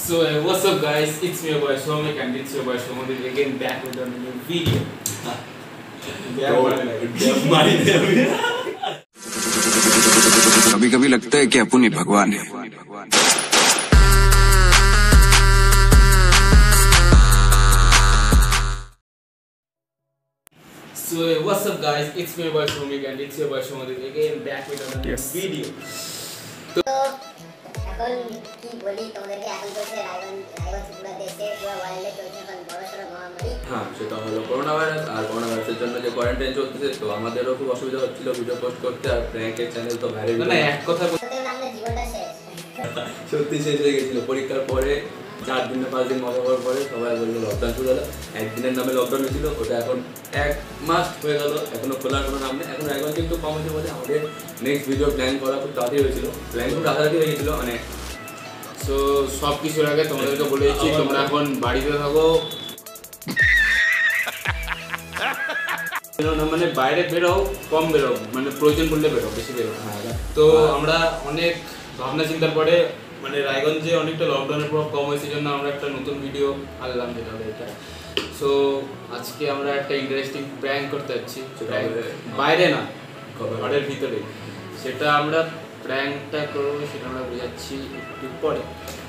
So what's up guys, it's me your boy Shomik and it's your boy Shomik again back with a new video. कभी कभी लगता है कि अपन ही भगवान है। So what's up guys, it's me your boy Shomik and it's your boy Shomik again back with a new video. এখন কি বলি তোমাদেরকে, এখন চলছে রায়গঞ্জ পুরো দেশে পুরো ওয়ার্ল্ডে চলছে এখন বড়সড় মহামারী। হ্যাঁ, সেটা হলো করোনা ভাইরাস। আর করোনা ভাইরাসের জন্য যে কোয়ারেন্টাইন চলতেছে, তো আমাদেরও খুব অসুবিধা হচ্ছিল ভিডিও পোস্ট করতে। আর প্র্যাঙ্কের চ্যানেল তো ভাইরাল না এক কথা বলতে আমাদের জীবনটা শেষ, সত্যি শেষ হয়ে গেছিল। পরীক্ষার পরে 4 দিন না 5 দিন মজা করার পরে সবাই বললো লকডাউন শুরু হলো। একদিনের নামে লকডাউন হয়েছিল, ওটা এখন 1 মাস হয়ে গেল, এখনো খোলার কোনো নাম নেই। এখন এখন কিন্তু কম হয়েছে বলে আমাদের নেক্সট ভিডিও প্ল্যান করা খুব তাড়াতাড়ি হয়েছিল। প্ল্যান খুব তাড়াতাড়ি হয়ে গেছিলো মানে। সো সব কিছুর আগে তোমাদেরকে বলে দিচ্ছি, তোমরা এখন বাড়িতে থাকো, মানে বাইরে বেরো, কম বেরো, মানে প্রয়োজন পড়লে বেরো, বেশি বেরো। তো আমরা অনেক ভাবনা চিন্তার পরে মানে রায়গঞ্জে অনেকটা লকডাউনের প্রভাব কম হয়েছে জন্য আমরা একটা নতুন ভিডিও আনলাম, যেটা হলো এটা। সো আজকে আমরা একটা ইন্টারেস্টিং প্র্যাঙ্ক করতে যাচ্ছি, বাইরে না ঘরের ভিতরে। সেটা আমরা প্র্যাঙ্কটা করবো, সেটা আমরা বোঝাচ্ছি একটু পরে।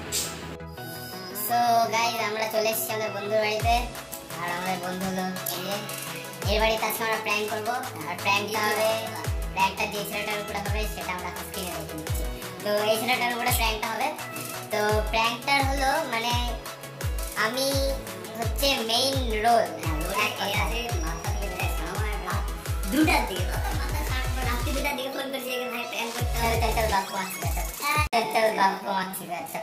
সো গাইস আমরা চলে এসেছি আমাদের বন্ধুর বাড়িতে। আর আমাদের বন্ধু হলো এর বাড়িতে আজকে আমরা প্র্যাঙ্ক করবো। আর প্র্যাঙ্কটা হবে, প্র্যাঙ্কটা যে ছেলেটার উপরে হবে সেটা আমরা স্ক্রিনে দেখে নিচ্ছি। তো এই ছেলেটার উপরে প্র্যাঙ্কটা হবে। তো প্র্যাঙ্কটার হলো মানে আমি হচ্ছে মেইন রোল, দুটার দিকে রাত্রি 2টার দিকে ফোন করছি ভাই প্র্যাঙ্ক করতে হবে। চল বাপ মাছি গেছে।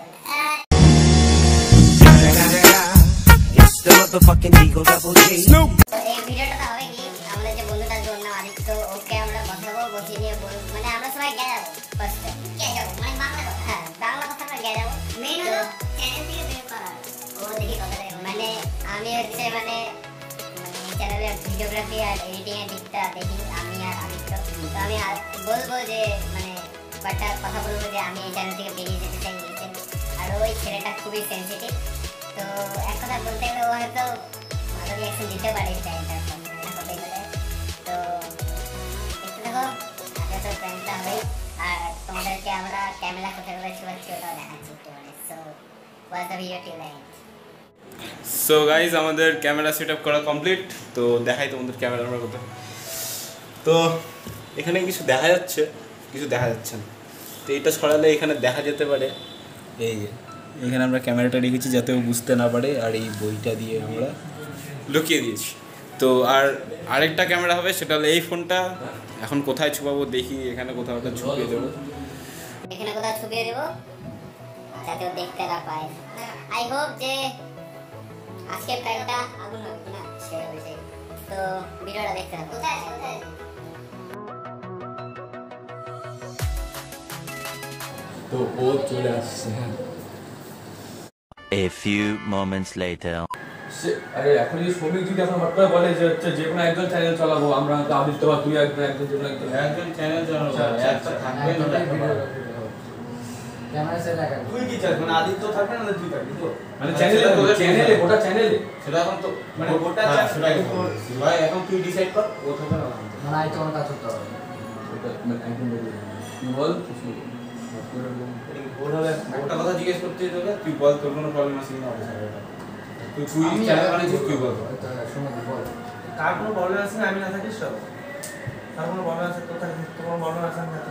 এই ভিডিওটা হবে কি, আমাদের যে বন্ধুটার জন্য আদিত্য, ওকে আমরা বসাবো, বসিয়ে নিয়ে মানে আমরা সবাই গে যাবো ফার্স্টে, মানে বাংলা কথা। হ্যাঁ বাংলা কথা আমরা গে যাবো। মেইন হলো চ্যানেল থেকে বের করা। ও দেখি কথাটা মানে আমি হচ্ছে মানে চ্যানেলে ভিডিওগ্রাফি আর এডিটিং এর দিকটা দেখি আমি আর আদিত্য। তো আমি বলবো যে মানে কয়েকটা কথা বলবো যে আমি এই চ্যানেল থেকে বেরিয়ে যেতে চাই। আর ওই ছেলেটা খুবই সেন্সিটিভ, তো এক কথা বলতে গেলে ও হয়তো ভালো রিয়াকশন দিতে পারে এই চ্যানেলটার সামনে হতে গেলে। তো দেখতে দেখো আগে তো প্র্যাঙ্কটা হবে। আর তোমাদেরকে আমরা ক্যামেরা কোথায় কোথায় শুয়াচ্ছি ওটাও দেখাচ্ছি একটু মানে। So watch the video till end. So guys আমাদের ক্যামেরা সেট আপ করা কমপ্লিট। তো দেখাই তোমাদের ক্যামেরা আমরা কোথায়। তো এখানে কিছু দেখা যাচ্ছে, কিছু দেখা যাচ্ছে না। তো এইটা ছড়ালে এখানে দেখা যেতে পারে। এই যে এখানে আমরা ক্যামেরাটা রেখেছি যাতে ও বুঝতে না পারে, আর এই বইটা দিয়ে আমরা লুকিয়ে দিয়েছি। তো আর আরেকটা ক্যামেরা হবে, সেটা হলো এই ফোনটা। এখন কোথায় ছুপাবো দেখি, এখানে কোথাও একটা ছুপিয়ে দেবো, এখানে কোথাও ছুপিয়ে দেবো যাতে ও দেখতে না পায়। আই হোপ যে আজকে প্র্যাঙ্কটা আগুন হবে না শেয়ার হয়েছে। তো ভিডিওটা দেখতে থাকো। কোথায় তো ও চলে আসছে। A few moments later. আরে এখন যদি শ্রমিক যদি এখন হঠাৎ করে বলে যে হচ্ছে যে কোনো একজন চ্যানেল চালাবো, আমরা তো আদিত্য বা তুই একজন যে কোনো একজন চ্যানেল চালাবো, একটা থাকবে না ক্যামেরা সেট রাখা। তুই কি চাস, মানে আদিত্য থাকবে না তুই থাকবি? তো মানে চ্যানেলে গোটা চ্যানেলে সেটা এখন তো মানে গোটা চাস সেটাই ভাই। এখন তুই ডিসাইড কর ও থাকবে না মানে আই তোমার কাজ করতে হবে। ওটা মানে একদম বলি তুই বল কিছু ওটা কথা জিজ্ঞেস করতে তোকে, তুই বল তোর কোনো প্রবলেম আছে কিনা অবশ্যই। তুই চ্যানেল বানিয়েছিস, তুই বল তার কোনো প্রবলেম আছে না, আমি না থাকিস তো তার কোনো প্রবলেম আছে, তো তোমার প্রবলেম আছে না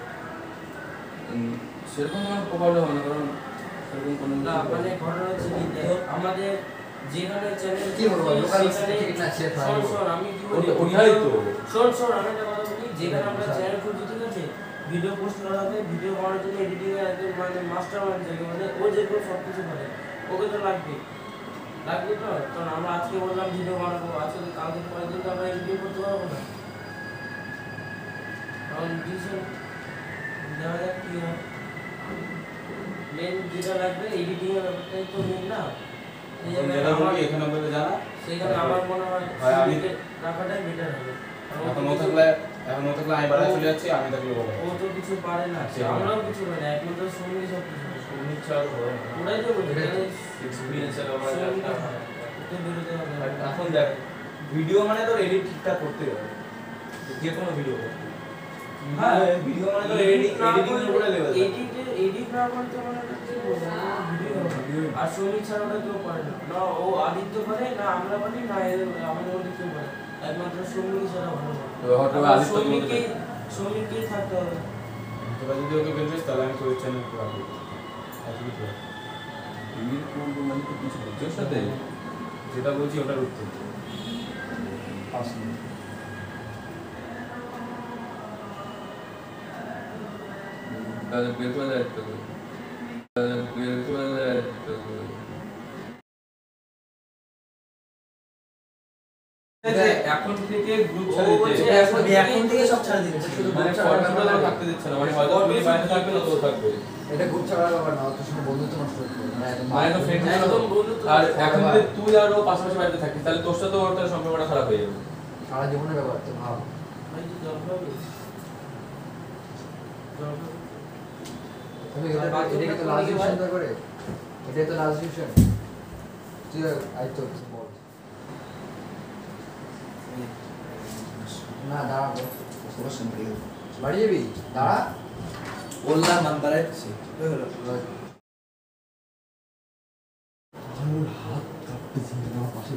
সেরকম কোনো প্রবলেম হবে না, কারণ সেরকম কোনো না মানে ঘটনা হচ্ছে কি দেখো আমাদের যেখানে চ্যানেল কি বলবো লোকাল টিকিট না শেয়ার হয় শোন আমি কি বলি ওইটাই তো শোন আমি একটা কথা বলি, যেখানে আমরা চ্যানেল খুলছি ঠিক আছে, ভিডিও পোস্ট করা হবে, ভিডিও বানানোর জন্য এডিটিং এর একজন মানে মাস্টার মাইন্ড থাকে, মানে ও যেগুলো সব কিছু করে ওকে তো লাগবে তো। কারণ আমরা আজকে বললাম ভিডিও বানাবো, আজকে কালকে পরের দিন তো আমরা এডিটিং করতে পারবো না। কারণ ডিসিশন দেখা যাক কি হয়। মেন যেটা লাগবে এডিটিং এর ব্যাপারটাই তো মেন না। এখানে বলে জানা, সেখানে আমার মনে হয় আমি রাখাটাই বেটার হবে। এখন ও থাকলে আমি বাড়ি চলে যাচ্ছি, আমি থাকলে বলবো ও তো কিছু পারে না, আমরাও কিছু পারি না, একমাত্র সঙ্গী সব কিছু। তুমি ছাড়া তো হয় না। ওটাই তো বলছি এক্সপিরিয়েন্সের ব্যাপার একটা। একটু বেরোতে হবে। But এখন দেখ ভিডিও মানে তোর এডিট ঠিকঠাক করতে হবে, যে কোনো ভিডিও হ্যাঁ ভিডিও মানে তোর এডিটিং এর উপরে লেভেল এডিট না করতে মানে ওটা কি বলবো ভিডিও আর সনি ছাড়া ওটা কেউ পারে না না ও আদিত্য পারে না আমরা পারি না আমাদের মধ্যে কেউ পারে একমাত্র সৌমিক ছাড়া ভালো হয়তো আদিত্য সৌমিককেই থাকতে হবে তোরা যদি ওকে বলছিস তাহলে আমি তোর চ্যানেল করে রাখবো তুমি কোন মানে তো কিছু বুঝছিস সাথে যেটা বলছি ওটার উত্তর 5 মিনিট তাহলে বের করে দেয় একটা করে বের করে দেয় একটা করে এখন থেকে গ্রুপ ছেড়ে দিতে এখন থেকে সব ছাড়া দিবে শুধু মানে ফর্মাল থাকতে দিচ্ছে না, মানে হয়তো তুমি বাইরে থাকবে না তো থাকবে এটা গ্রুপ ছাড়া ব্যাপার না, তোর সঙ্গে বন্ধুত্ব নষ্ট করতে হবে মানে তো ফ্রেন্ড একদম বন্ধুত্ব আর এখন যদি তুই আর ও পাশাপাশি বাড়িতে থাকিস তাহলে তোর সাথে ওর তার সম্পর্কটা খারাপ হয়ে যাবে। সারা জীবনের ব্যাপার তো ভাব। ভাই কি দরকার হবে তুমি এটা কি তো লাস্ট ডিসিশন করে, এটাই তো লাস্ট ডিসিশন। তুই আই তো বল না দাঁড়াবো বাড়ি যাবি, দাঁড়া বললাম নাম্বার আছে হাত কাঁপতেছি আমার পাশে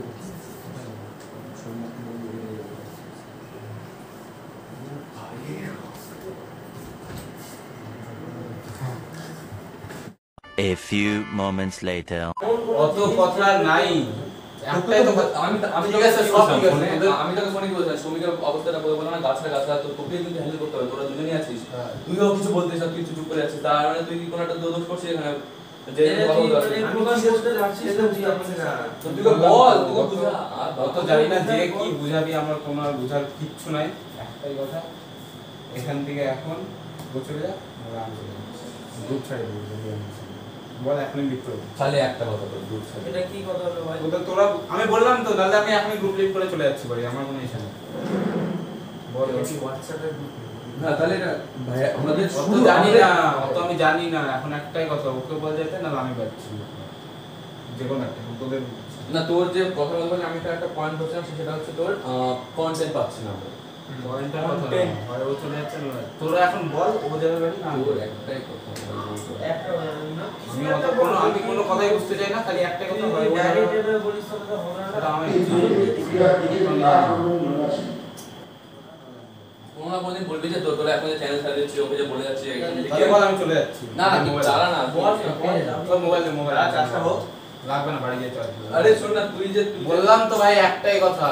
A few moments later. অত কথা নাই একটাই তো আমি আমি ঠিক আছে, সব ঠিক আছে। আমি তোকে ফোনে বলছিলাম শ্রমিকের অবস্থাটা বলে না গাছটা তো তোকে কিন্তু হ্যান্ডেল করতে হবে, তোরা দুজনেই আছিস তুইও কিছু বলতিস না, তুই কিছু চুপ করে আছিস, তার মানে তুই কি কোনো একটা দোষ করছিস এখানে যে কথা বলতে আসছিস। আমি প্রকাশ করতে যাচ্ছি সেটা বুঝতে পারছি না তো তুই বল তুই বুঝা অত জানি না যে কি বুঝাবি, আমার কোনো আর বুঝার কিচ্ছু নাই। একটাই কথা, এখান থেকে এখন চলে যা, গ্রুপ ছাড়ে দেবো যদি আমি চাই। বল এখনই লিখ করে খালি একটা কথা বল দূর ছেড়ে এটা কি কথা হলো ভাই তোরা আমি বললাম তো তাহলে আমি এখনই গ্রুপ লিখ করে চলে যাচ্ছি বাড়ি, আমার কোনো ইচ্ছা নেই। বল হোয়াটসঅ্যাপে না তাহলে এটা ভাই আমাদের অত জানি না, অত আমি জানি না। এখন একটাই কথা, ওকে বল যেতে না আমি পাচ্ছি যে কোনো একটা তোদের না তোর যে কথা বলবো আমি তো একটা পয়েন্ট বলছিলাম সেটা হচ্ছে তোর কন্টেন্ট পাচ্ছি না আমরা। পয়েন্টটা কথা না, হয় ও চলে যাচ্ছে না তোরা এখন বল ও যাবে বাড়ি না তোর একটাই কথা একটা আমি কোনো কথাই বুঝতে চাই না, খালি একটাই কথা হয় ও যাবে। ডাইরেক্টরে বলিস তো হবে না এটা আমি কোনো না কোনদিন বলবি যে তোরা এখন যে চ্যানেল ছাড়া দিচ্ছি ওকে যে বলে যাচ্ছি এখান থেকে তাহলে বল আমি চলে যাচ্ছি। না না তুই চালা না বল তোর মোবাইল আচ্ছা আচ্ছা হোক, লাগবে না বাড়ি যেতে হবে। আরে শোন না তুই যে বললাম তো ভাই একটাই কথা,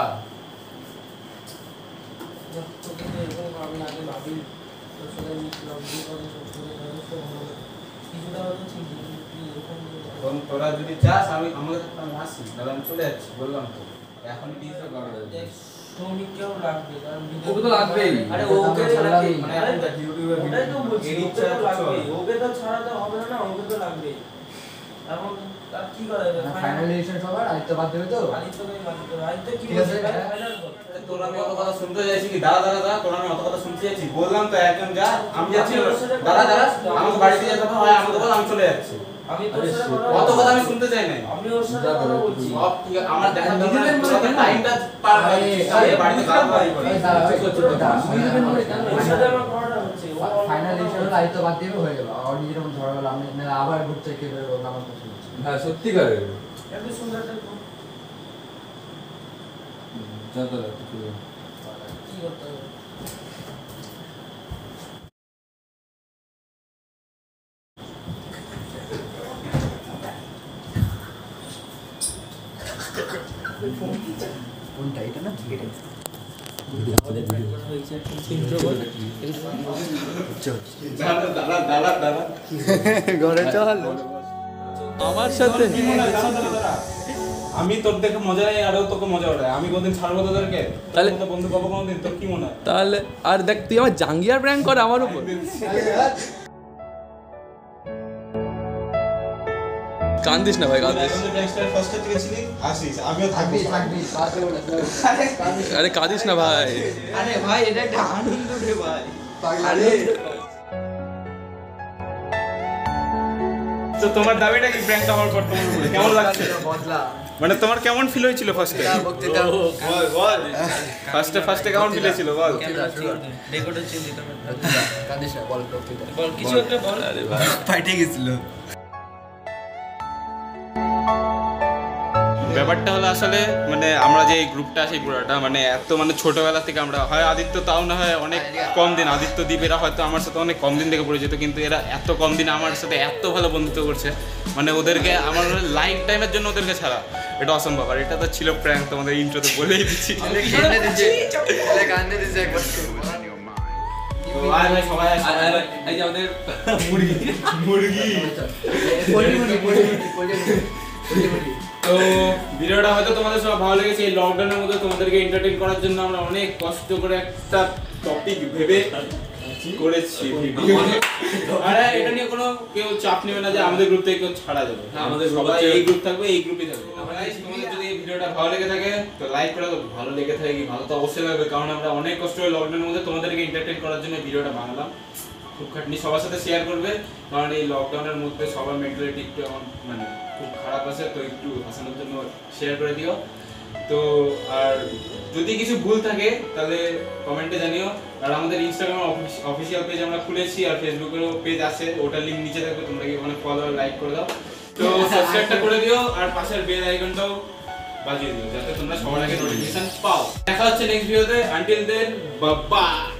তোকে তো এরকম আমি আগে ভাবি তোর সাথে মিশলাম যে কথা সব করে যথেষ্ট ভালো কিছুটা হয়তো ঠিক এখন তোরা যদি চাস আমি আমাদের সাথে আমি আসি, তাহলে আমি চলে যাচ্ছি। বললাম তো এখন ডিসিশন করা দেখ শ্রমিককেও লাগবে কারণ ওকে তো লাগবেই। আরে ওকে তো লাগবে মানে এখন দেখ ইউটিউবে ওটাই তো বলছি এডিট ওকে ছাড়া তো কিছু লাগবে হবে না। ওকে তো ছাড়াতে হবে না ওকে তো লাগবে এখন তার কি করা যাবে ফাইনাল ডিসিশন সবার আদিত্য বাদ দেবে তো। আদিত্যকে বাদ দেবে আদিত্য কি ঠিক আছে, বলছে হ্যাঁ। ফাইনাল বল তোর আমি অত কথা শুনতে চাইছি কি? দাঁড়া দাঁড়া দাঁড়া, তোর আমি অত কথা শুনতে চাইছি? বললাম তো একজন যা, আমি যাচ্ছি। দাঁড়া দাঁড়া, আমাকে বাড়িতে যেতে হবে, হয় আমাকে বল, আমি চলে যাচ্ছি। আমি তোর সাথে অত কথা আমি শুনতে চাই না। আমি ওর সাথে কথা বলছি সব ঠিক আছে, আমার দেখা দরকার, টাইমটা পার হয়ে গেছে, বাড়িতে গাড়ি করে। ওর সাথে আমার কথাটা হচ্ছে ফাইনাল ডিসিশন হলো আদিত্য বাদ দেবে, হয়ে গেল। আর নিজের মতো ঝগড়া হলো, আমি না আবার গ্রুপ থেকে বের হবো, আমার পছন্দ হচ্ছে না। হ্যাঁ সত্যিকারের এত সুন্দর একটা যত কি করতে হবে কোনটা এটা না এটা দাঁড়া দাঁড়া দাঁড়া দাঁড়া, ঘরে চল আমার সাথে আমি তোর দেখে মজা নেই, আরো তোকে মজা ওঠায়। আমি কোনদিন ছাড়বো তোদেরকে? তাহলে তোর বন্ধু পাবো কোনদিন? তোর কি মনে হয়? তাহলে আর দেখ তুই আমার জাঙ্গিয়ার প্র্যাঙ্ক কর আমার উপর কান্দিস না ভাই কান্দিস আমিও থাকবি। থাকবি বাদ দেবো না আরে কাঁদিস না ভাই আরে ভাই এটা একটা আনন্দ রে ভাই আরে তো তোমার দাবিটা কি প্র্যাঙ্কটা হওয়ার পর তোমার উপরে কেমন লাগছে? বদলা মানে তোমার কেমন ফিল হয়েছিল ফার্স্টে? বক্তৃতা ফার্স্টে কেমন ফিল হয়েছিল বল? রেকর্ডের চেঞ্জ দিতে হবে। কান্দিস না, বল বক্তৃতা। বল কিছু একটা বল। ফাইটে গেছিল। ব্যাপারটা হলো আসলে মানে আমরা যে এই গ্রুপটা আছি পুরোটা মানে এত মানে ছোটবেলা থেকে আমরা হয় আদিত্য তাও না হয় অনেক কম দিন, আদিত্য দ্বীপ এরা হয়তো আমার সাথে অনেক কম দিন থেকে পরিচিত, কিন্তু এরা এত কম দিনে আমার সাথে এত ভালো বন্ধুত্ব করছে মানে ওদেরকে আমার লাইফ টাইমের জন্য ওদেরকে ছাড়া এটা অসম্ভব। আর এটা তো ছিল প্র্যাঙ্ক, তোমাদের ইন্ট্রোতে বলেই দিচ্ছি। কান্দে দিছে, কান্দে দিছে একবার। তো আয় ভাই সবাই আয়, সবাই আয়। এই যে আমাদের মুরগি তো ভিডিওটা হয়তো তোমাদের সব ভালো লেগেছে। এই লকডাউনের মধ্যে তোমাদেরকে এন্টারটেইন করার জন্য আমরা অনেক কষ্ট করে একটা টপিক ভেবে করেছি ভিডিও। আর এটা নিয়ে কোনো কেউ চাপ নেবে না যে আমাদের গ্রুপ থেকে কেউ ছাড়া যাবে। আমাদের group সবাই হচ্ছে- এই গ্রুপ থাকবে, এই গ্রুপই থাকবে। তোমাদের যদি এই ভিডিওটা ভালো লেগে থাকে তো লাইক করে দাও। ভালো লেগে থাকে কি ভালো তো অবশ্যই লাগবে, কারণ আমরা অনেক কষ্ট করে লকডাউনের মধ্যে তোমাদেরকে এন্টারটেইন করার জন্য ভিডিওটা বানালাম। খুব খাটনি, সবার সাথে শেয়ার করবে, কারণ এই লকডাউনের মধ্যে সবার মেন্টালিটি একটু এখন মানে খুব খারাপ আছে, তো একটু হাসানোর জন্য শেয়ার করে দিও। তো আর যদি কিছু ভুল থাকে তাহলে কমেন্টে জানিও। আর আমাদের ইনস্টাগ্রাম অফিসিয়াল পেজ আমরা খুলেছি, আর ফেসবুকেরও পেজ আছে, ওটার লিঙ্ক নিচে থাকবে, তোমরা কি ওখানে ফলো আর লাইক করে দাও। তো সাবস্ক্রাইবটা করে দিও আর পাশের বেল আইকনটাও বাজিয়ে দিও যাতে তোমরা সবার আগে নোটিফিকেশন পাও। দেখা হচ্ছে নেক্সট ভিডিওতে। Until then bye by.